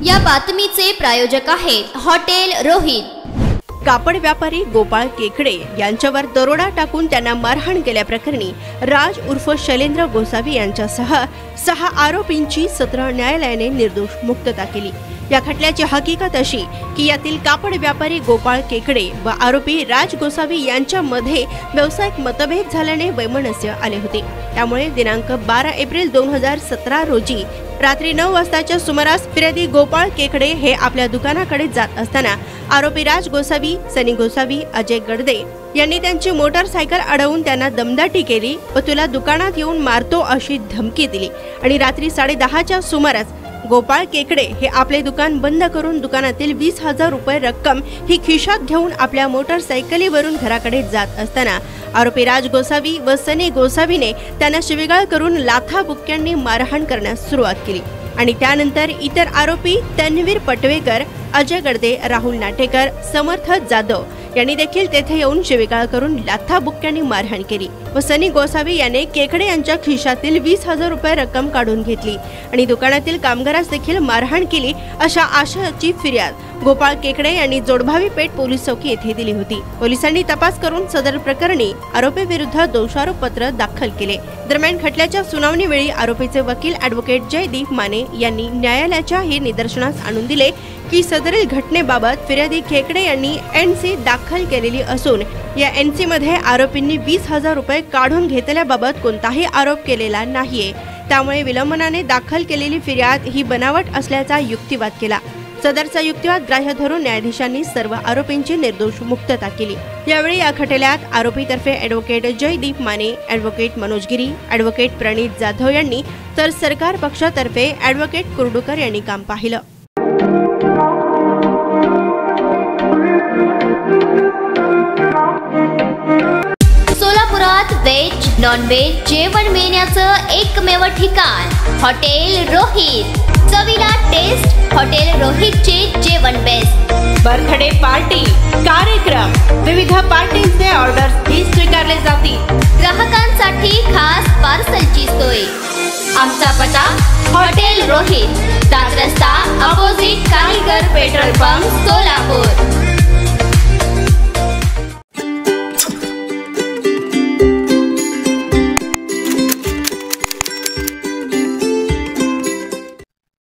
या बातमीचे प्रायोजक आहेत हॉटेल रोहित। कापड व्यापारी गोपाळ केकडे यांच्यावर दरोडा टाकून त्यांना मारहाण केल्याप्रकरणी राज उर्फ शैलेंद्र गोसावी यांच्यासह 6 आरोपींची सत्र न्यायालयाने निर्दोष मुक्तता केली। या खटल्याची हकीकत अशी की यातील कापड व्यापारी गोपाळ केकडे व आरोपी राज गोसावी यांच्यामध्ये व्यावसायिक मतभेद झाल्याने वैमनस्य आले होते। त्यामुळे दिनांक 12 एप्रिल 2017 रोजी रात्री 9 वाजताच्या सुमारास फिर्यादी गोपाळ केकडे हे आपल्या दुकानाकडे जात असताना आरोपी राज गोसावी, सनी गोसावी, अजय गडदे यांनी त्यांची मोटारसायकल अडवून त्यांना दमदाटी केली व तुला दुकानात येऊन मारतो अशी धमकी दिली आणि रात्री 10:30च्या सुमारास गोपाळ केकडे हे आपले दुकान बंद करून दुकानातील 20,000 रुपये रक्कम ही खिशात घेऊन आपल्या मोटारसायकलीवरून घराकडे जात असताना आरोपी राज गोसावी व सनी गोसावीने त्यांना शिवीगाळ करून लाथाबुक्क्यांनी मारहाण करण्यास सुरुवात केली आणि त्यानंतर इतर आरोपी तन्वीर पटवेकर, अजय गडदे, राहुल नाटेकर, समर्थ जाधव यांनी देखील तेथे येऊन शिवीगाळ करून लाथाबुक्क्यांनी मारहाण केली व सनी गोसावी याने केकडे यांच्या खिशातील 20,000 रुपये रक्कम काढून घेतली आणि दुकानातील कामगारास देखील मारहाण केली अशा आशयाची फिर्याद गोपाळ केकडे यांनी जोडभावी पेठ पोलीस चौकी येथे दिली होती। पोलिसांनी तपास करून सदर प्रकरणी आरोपी विरुद्ध दोषारोप पत्र दाखल केले। दरम्यान खटल्याच्या सुनावणी वेळी आरोपीचे वकील ॲडव्होकेट जयदीप माने यांनी न्यायालयाच्या हे निदर्शनास आणून दिले की सदरील घटनेबाबत फिर्यादी केकडे यांनी एनसी दाखल केलेली असून या एनसी मध्ये आरोपींनी 20,000 रुपये काढून घेतल्याबाबत कोणताही आरोप केलेला नाहीये। त्यामुळे विलंबनाने दाखल केलेली फिर्याद ही बनावट असल्याचा युक्तिवाद केला। सदरचा युक्तिवाद ग्राह्य धरून न्यायाधीशांनी सर्व आरोपींची निर्दोष मुक्तता केली। यावेळी या खटल्यात आरोपीतर्फे advocate Jaydeep Mane, advocate Manoj Giri, advocate Pranit Jadhav यांनी तर सरकार पक्षातर्फे ॲडव्होकेट कुर्डुकर यांनी काम पाहिलं। सोलापुरात व्हेज नॉन व्हेज जेवण मिळण्याचं एकमेव ठिकाण हॉटेल रोहित। चवीला टेस्ट हॉटेल रोहितचे जेवण बेस्ट। बर्थडे पार्टी, कार्यक्रम, विविध पार्टींचे ऑर्डर्स ही स्वीकारले जातील। ग्राहकांसाठी खास पार्सलची सोय। आमचा पत्ता हॉटेल रोहित, दात रस्ता, अपोजिट कारीगर पेट्रोल पंप, सोलापूर।